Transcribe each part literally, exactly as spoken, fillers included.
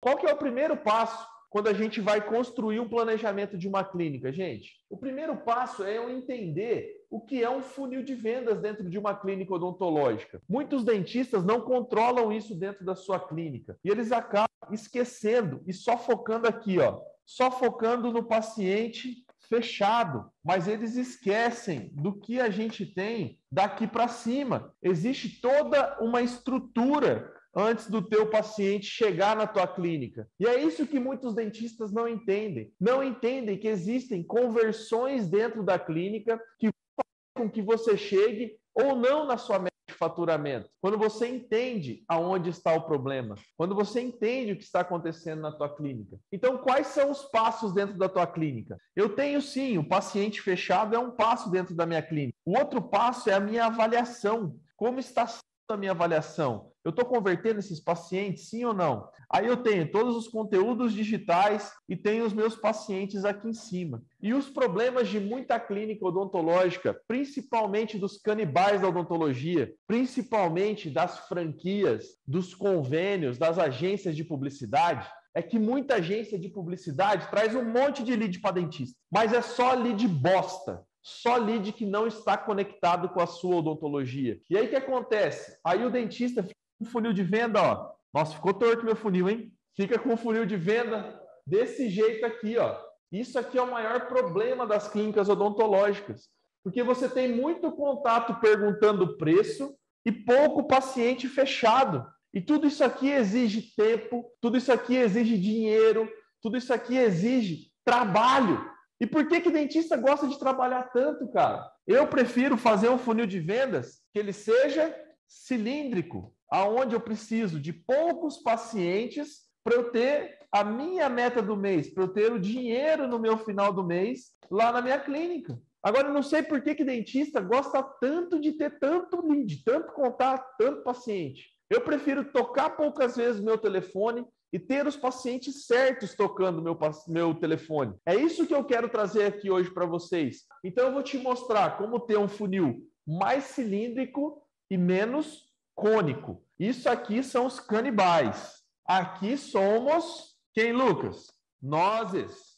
Qual que é o primeiro passo quando a gente vai construir um planejamento de uma clínica, gente? O primeiro passo é eu entender o que é um funil de vendas dentro de uma clínica odontológica. Muitos dentistas não controlam isso dentro da sua clínica e eles acabam esquecendo e só focando aqui, ó, só focando no paciente fechado, mas eles esquecem do que a gente tem daqui para cima. Existe toda uma estrutura antes do teu paciente chegar na tua clínica. E é isso que muitos dentistas não entendem. Não entendem que existem conversões dentro da clínica que fazem com que você chegue ou não na sua meta de faturamento. Quando você entende aonde está o problema, quando você entende o que está acontecendo na tua clínica. Então, quais são os passos dentro da tua clínica? Eu tenho sim, o paciente fechado é um passo dentro da minha clínica. O outro passo é a minha avaliação. Como está sendo a minha avaliação? Eu estou convertendo esses pacientes, sim ou não? Aí eu tenho todos os conteúdos digitais e tenho os meus pacientes aqui em cima. E os problemas de muita clínica odontológica, principalmente dos canibais da odontologia, principalmente das franquias, dos convênios, das agências de publicidade, é que muita agência de publicidade traz um monte de lead para dentista, mas é só lead bosta. Só lead que não está conectado com a sua odontologia. E aí o que acontece? Aí o dentista fica com um funil de venda, ó. Nossa, ficou torto meu funil, hein? Fica com um funil de venda desse jeito aqui, ó. Isso aqui é o maior problema das clínicas odontológicas. Porque você tem muito contato perguntando preço e pouco paciente fechado. E tudo isso aqui exige tempo, tudo isso aqui exige dinheiro, tudo isso aqui exige trabalho. E por que que dentista gosta de trabalhar tanto, cara? Eu prefiro fazer um funil de vendas que ele seja cilíndrico, aonde eu preciso de poucos pacientes para eu ter a minha meta do mês, para eu ter o dinheiro no meu final do mês lá na minha clínica. Agora, eu não sei por que que dentista gosta tanto de ter tanto lead, tanto contato, tanto paciente. Eu prefiro tocar poucas vezes o meu telefone e ter os pacientes certos tocando meu, meu telefone. É isso que eu quero trazer aqui hoje para vocês. Então, eu vou te mostrar como ter um funil mais cilíndrico e menos cônico. Isso aqui são os canibais. Aqui somos quem, Lucas? Nozes.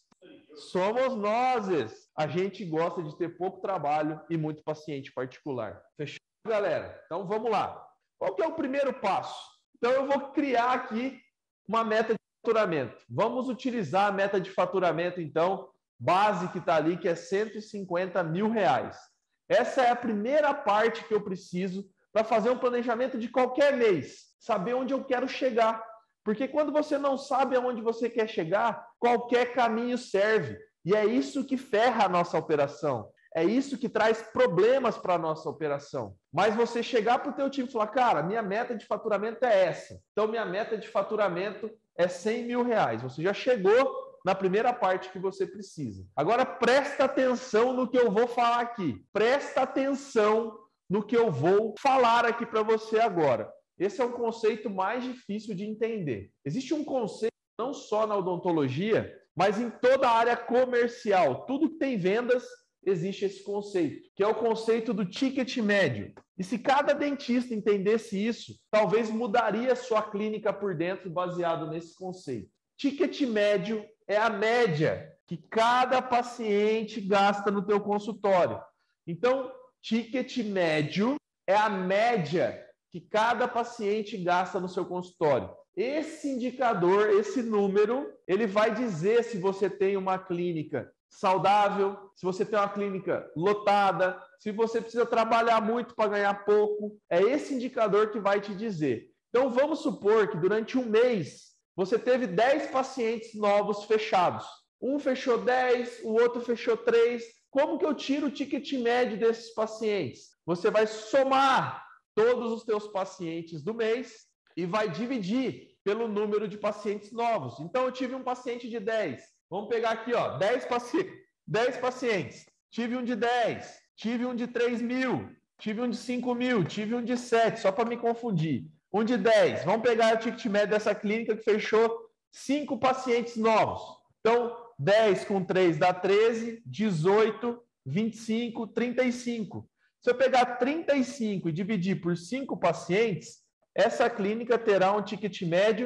Somos nozes. A gente gosta de ter pouco trabalho e muito paciente particular. Fechou, galera? Então, vamos lá. Qual que é o primeiro passo? Então, eu vou criar aqui uma meta de faturamento. Vamos utilizar a meta de faturamento, então, base que está ali, que é cento e cinquenta mil reais. Essa é a primeira parte que eu preciso para fazer um planejamento de qualquer mês. Saber onde eu quero chegar. Porque quando você não sabe aonde você quer chegar, qualquer caminho serve. E é isso que ferra a nossa operação. É isso que traz problemas para a nossa operação. Mas você chegar para o teu time e falar, cara, minha meta de faturamento é essa. Então, minha meta de faturamento é cem mil reais. Você já chegou na primeira parte que você precisa. Agora, presta atenção no que eu vou falar aqui. Presta atenção no que eu vou falar aqui para você agora. Esse é um conceito mais difícil de entender. Existe um conceito não só na odontologia, mas em toda a área comercial. Tudo que tem vendas, existe esse conceito, que é o conceito do ticket médio. E se cada dentista entendesse isso, talvez mudaria a sua clínica por dentro baseado nesse conceito. Ticket médio é a média que cada paciente gasta no teu consultório. Então, ticket médio é a média que cada paciente gasta no seu consultório. Esse indicador, esse número, ele vai dizer se você tem uma clínica saudável, se você tem uma clínica lotada, se você precisa trabalhar muito para ganhar pouco. É esse indicador que vai te dizer. Então, vamos supor que durante um mês você teve dez pacientes novos fechados. Um fechou dez, o outro fechou três. Como que eu tiro o ticket médio desses pacientes? Você vai somar todos os teus pacientes do mês e vai dividir pelo número de pacientes novos. Então, eu tive um paciente de dez. Vamos pegar aqui, ó, dez, paci... dez pacientes. Tive um de dez, tive um de três mil, tive um de cinco mil, tive um de sete, só para me confundir. Um de dez. Vamos pegar o ticket médio dessa clínica que fechou cinco pacientes novos. Então, dez com três dá treze, dezoito, vinte e cinco, trinta e cinco. Se eu pegar trinta e cinco e dividir por cinco pacientes, essa clínica terá um ticket médio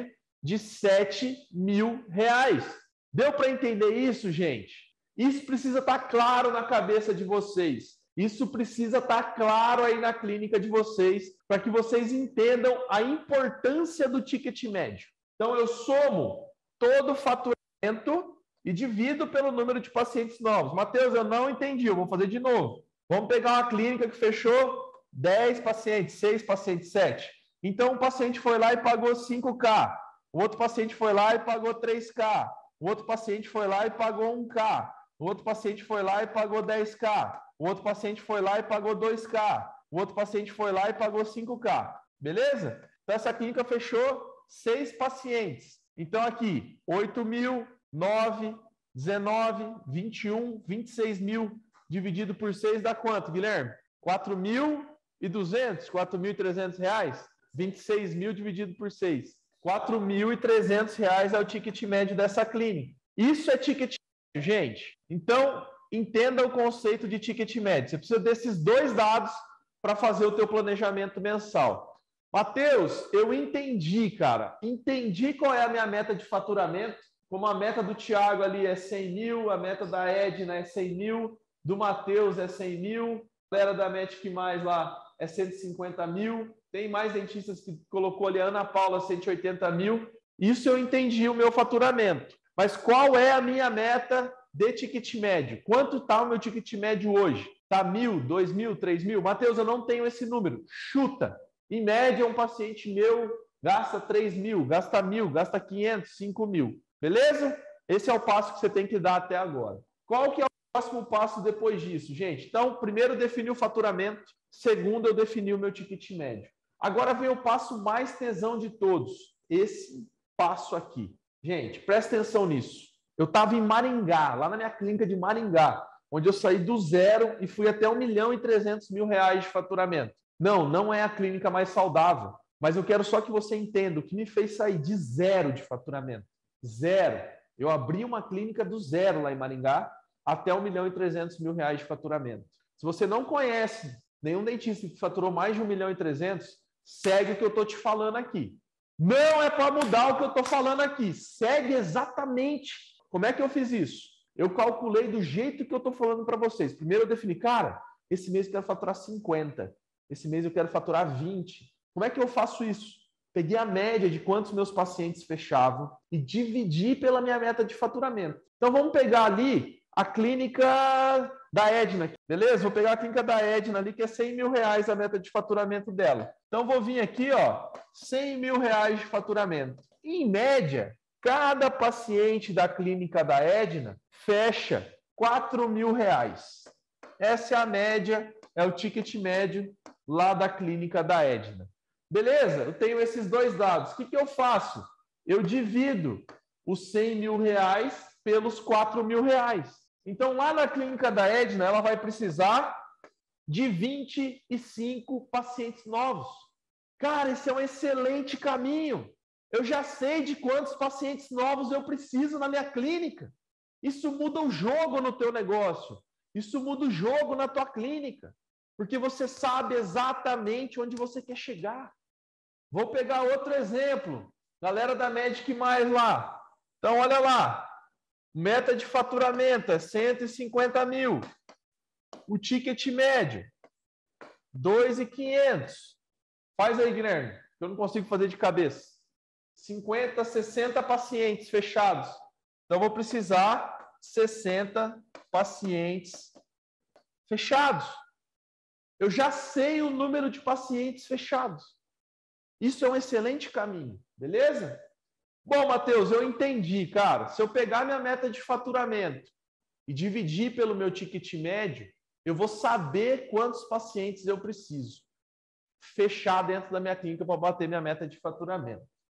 de sete mil reais. Deu para entender isso, gente? Isso precisa estar claro na cabeça de vocês. Isso precisa estar claro aí na clínica de vocês, para que vocês entendam a importância do ticket médio. Então, eu somo todo o faturamento e divido pelo número de pacientes novos. Matheus, eu não entendi, eu vou fazer de novo. Vamos pegar uma clínica que fechou dez pacientes, seis pacientes, sete. Então, um paciente foi lá e pagou cinco K. O outro paciente foi lá e pagou três K. O outro paciente foi lá e pagou um K. O outro paciente foi lá e pagou dez K. O outro paciente foi lá e pagou dois K. O outro paciente foi lá e pagou cinco K. Beleza? Então, essa clínica fechou seis pacientes. Então, aqui, oito mil, nove, dezenove, vinte e um, vinte e seis mil, dividido por seis dá quanto, Guilherme? quatro mil e duzentos, quatro mil e trezentos reais? vinte e seis mil dividido por seis. quatro mil e trezentos reais é o ticket médio dessa clínica. Isso é ticket médio, gente. Então, entenda o conceito de ticket médio. Você precisa desses dois dados para fazer o teu planejamento mensal. Matheus, eu entendi, cara. Entendi qual é a minha meta de faturamento. Como a meta do Thiago ali é cem mil, a meta da Edna é cem mil, do Matheus é cem mil, a galera da Magic Mais lá é cento e cinquenta mil. Tem mais dentistas que colocou ali a Ana Paula cento e oitenta mil. Isso eu entendi o meu faturamento. Mas qual é a minha meta de ticket médio? Quanto está o meu ticket médio hoje? Está mil, dois mil, três mil? Matheus, eu não tenho esse número. Chuta. Em média, um paciente meu gasta três mil, gasta mil, gasta quinhentos, cinco mil. Beleza? Esse é o passo que você tem que dar até agora. Qual que é o próximo passo depois disso, gente? Então, primeiro eu defini o faturamento. Segundo, eu defini o meu ticket médio. Agora vem o passo mais tesão de todos. Esse passo aqui. Gente, presta atenção nisso. Eu estava em Maringá, lá na minha clínica de Maringá, onde eu saí do zero e fui até um milhão e trezentos mil reais de faturamento. Não, não é a clínica mais saudável, mas eu quero só que você entenda o que me fez sair de zero de faturamento. Zero. Eu abri uma clínica do zero lá em Maringá até um milhão e trezentos mil reais de faturamento. Se você não conhece nenhum dentista que faturou mais de um milhão e trezentos, segue o que eu estou te falando aqui. Não é para mudar o que eu estou falando aqui. Segue exatamente. Como é que eu fiz isso? Eu calculei do jeito que eu estou falando para vocês. Primeiro eu defini, cara, esse mês eu quero faturar cinquenta. Esse mês eu quero faturar vinte. Como é que eu faço isso? Peguei a média de quantos meus pacientes fechavam e dividi pela minha meta de faturamento. Então vamos pegar ali a clínica da Edna, beleza? Vou pegar a clínica da Edna ali, que é cem mil reais a meta de faturamento dela. Então vou vir aqui, ó, cem mil reais de faturamento. Em média, cada paciente da clínica da Edna fecha quatro mil reais. Essa é a média, é o ticket médio lá da clínica da Edna. Beleza? Eu tenho esses dois dados. O que, que eu faço? Eu divido os cem mil reais pelos quatro mil reais. Então, lá na clínica da Edna, ela vai precisar de vinte e cinco pacientes novos. Cara, esse é um excelente caminho. Eu já sei de quantos pacientes novos eu preciso na minha clínica. Isso muda o jogo no teu negócio. Isso muda o jogo na tua clínica. Porque você sabe exatamente onde você quer chegar. Vou pegar outro exemplo. Galera da Magic Mais lá. Então, olha lá. Meta de faturamento é cento e cinquenta mil. O ticket médio, dois mil e quinhentos. Faz aí, Guilherme, que eu não consigo fazer de cabeça. cinquenta, sessenta pacientes fechados. Então, vou precisar sessenta pacientes fechados. Eu já sei o número de pacientes fechados. Isso é um excelente caminho, beleza? Bom, Matheus, eu entendi, cara. Se eu pegar minha meta de faturamento e dividir pelo meu ticket médio, eu vou saber quantos pacientes eu preciso fechar dentro da minha clínica para bater minha meta de faturamento.